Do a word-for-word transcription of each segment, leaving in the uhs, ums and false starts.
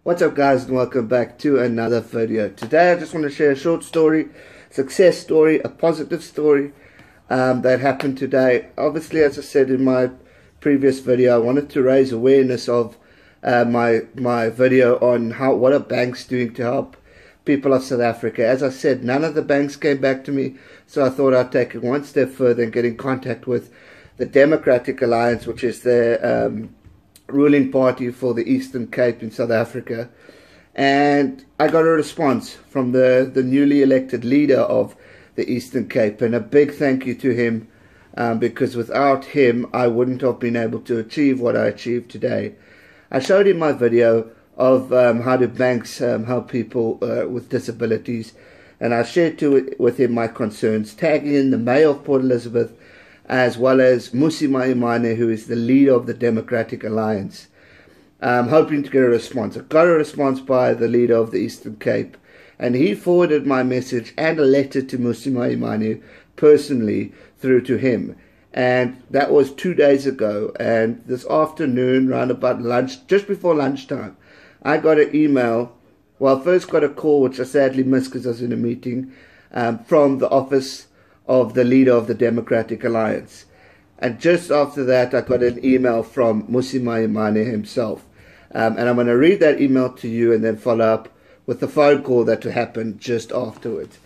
What's up guys, and welcome back to another video. Today I just want to share a short story, success story, a positive story um, that happened today. Obviously, as I said in my previous video, I wanted to raise awareness of uh, my my video on how what are banks doing to help people of South Africa. As I said, none of the banks came back to me, so I thought I'd take it one step further and get in contact with the Democratic Alliance, which is the um, ruling party for the Eastern Cape in South Africa. And I got a response from the, the newly elected leader of the Eastern Cape, and a big thank you to him, um, because without him I wouldn't have been able to achieve what I achieved today. I showed him my video of um, how do banks um, help people uh, with disabilities, and I shared to, with him my concerns, tagging in the Mayor of Port Elizabeth, as well as Mmusi Maimane, who is the leader of the Democratic Alliance. I'm hoping to get a response. I got a response by the leader of the Eastern Cape, and he forwarded my message and a letter to Mmusi Maimane personally through to him. And that was two days ago. And this afternoon, around about lunch, just before lunchtime, I got an email. Well, first got a call, which I sadly missed because I was in a meeting, um, from the office of the leader of the Democratic Alliance. And just after that, I got an email from Mmusi Maimane himself. Um, and I'm going to read that email to you and then follow up with the phone call that happened just afterwards.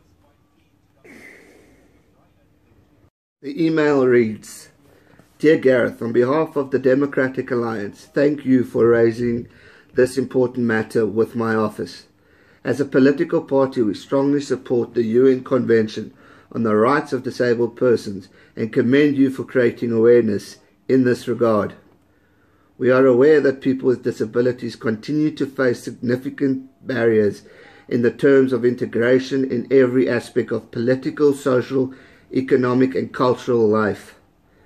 The email reads, "Dear Gareth, on behalf of the Democratic Alliance, thank you for raising this important matter with my office. As a political party, we strongly support the U N Convention on the rights of disabled persons and commend you for creating awareness in this regard. We are aware that people with disabilities continue to face significant barriers in the terms of integration in every aspect of political, social, economic and cultural life,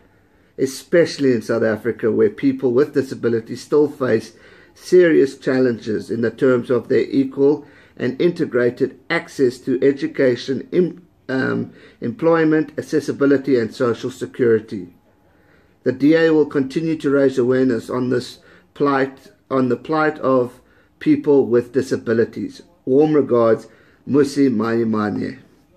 especially in South Africa, where people with disabilities still face serious challenges in the terms of their equal and integrated access to education, Um, employment, accessibility and social security. The D A will continue to raise awareness on this plight, on the plight of people with disabilities. Warm regards, Mmusi Maimane."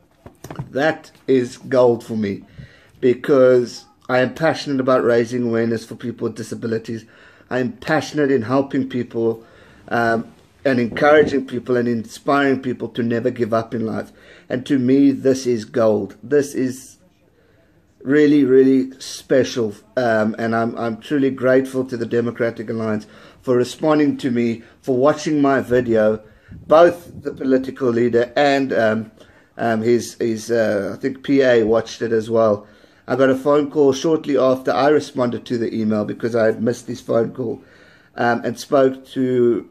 That is gold for me, because I am passionate about raising awareness for people with disabilities. I am passionate in helping people um, and encouraging people and inspiring people to never give up in life. And to me, this is gold. This is really, really special. Um, and I'm, I'm truly grateful to the Democratic Alliance for responding to me, for watching my video. Both the political leader and um, um, his, his uh, I think, P A watched it as well. I got a phone call shortly after I responded to the email, because I had missed his phone call, um, and spoke to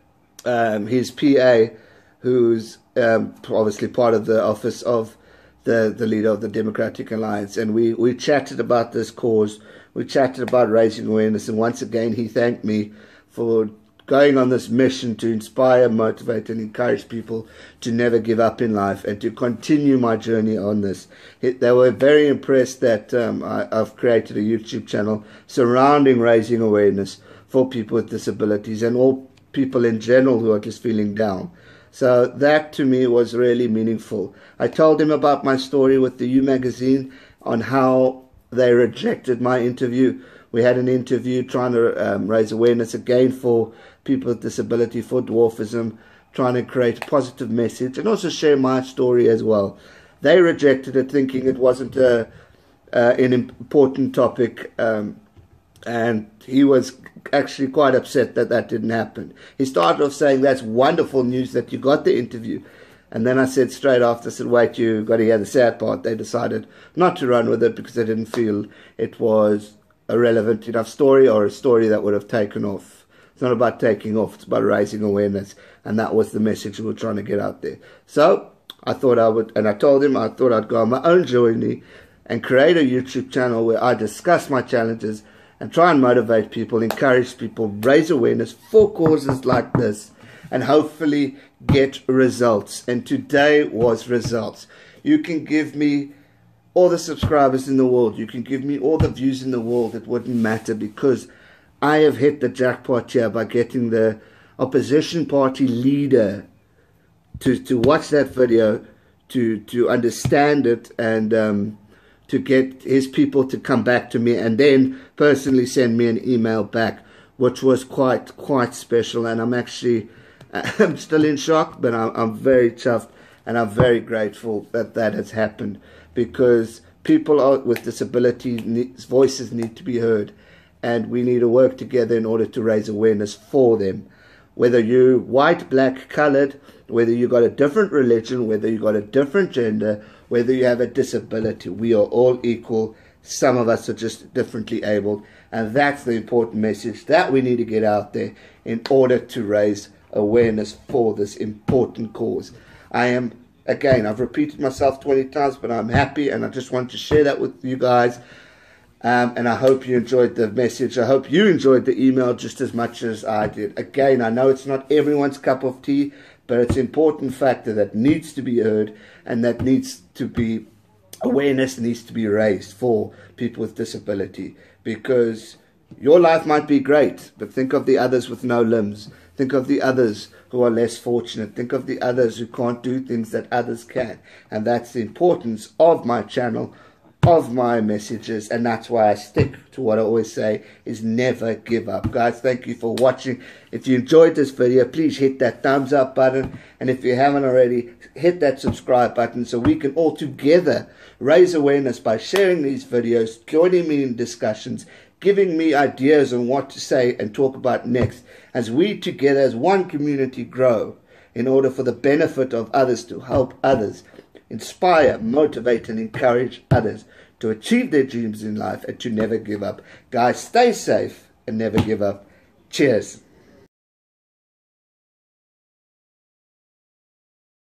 Um, his P A, who's um, obviously part of the office of the, the leader of the Democratic Alliance. And we, we chatted about this cause. We chatted about raising awareness. And once again, he thanked me for going on this mission to inspire, motivate, and encourage people to never give up in life and to continue my journey on this. It, they were very impressed that um, I, I've created a YouTube channel surrounding raising awareness for people with disabilities and all people in general who are just feeling down. So that to me was really meaningful. I told him about my story with the U magazine on how they rejected my interview. We had an interview trying to um, raise awareness again for people with disability, for dwarfism, trying to create a positive message and also share my story as well. They rejected it, thinking it wasn't a, uh, an important topic, um, and he was actually quite upset that that didn't happen. He started off saying, "That's wonderful news that you got the interview." And then I said straight after, I said, "Wait, you got to hear the sad part. They decided not to run with it because they didn't feel it was a relevant enough story, or a story that would have taken off." It's not about taking off, it's about raising awareness. And that was the message we were trying to get out there. So I thought I would, and I told him I thought I'd go on my own journey and create a YouTube channel where I discuss my challenges and try and motivate people, encourage people, raise awareness for causes like this, and hopefully get results. And today was results. You can give me all the subscribers in the world, you can give me all the views in the world, it wouldn't matter, because I have hit the jackpot here by getting the opposition party leader to, to watch that video, to, to understand it, and um, to get his people to come back to me and then personally send me an email back, which was quite, quite special. And I'm actually, I'm still in shock, but I'm, I'm very chuffed and I'm very grateful that that has happened, because people are, with disabilities, voices need to be heard, and we need to work together in order to raise awareness for them. Whether you're white, black, colored, whether you got a different religion, whether you got a different gender, whether you have a disability, we are all equal. Some of us are just differently abled, and that's the important message that we need to get out there in order to raise awareness for this important cause. I am, again, I've repeated myself twenty times, but I'm happy, and I just want to share that with you guys. Um, and I hope you enjoyed the message. I hope you enjoyed the email just as much as I did. Again, I know it's not everyone's cup of tea, but it's an important factor that needs to be heard, and that needs to be, awareness needs to be raised for people with disability. Because your life might be great, but think of the others with no limbs. Think of the others who are less fortunate. Think of the others who can't do things that others can. And that's the importance of my channel, of my messages, and that's why I stick to what I always say, is never give up. Guys, thank you for watching. If you enjoyed this video, please hit that thumbs up button, and if you haven't already, hit that subscribe button, so we can all together raise awareness by sharing these videos, joining me in discussions, giving me ideas on what to say and talk about next, as we together as one community grow in order for the benefit of others, to help others, inspire, motivate, and encourage others to achieve their dreams in life and to never give up. Guys, stay safe and never give up. Cheers.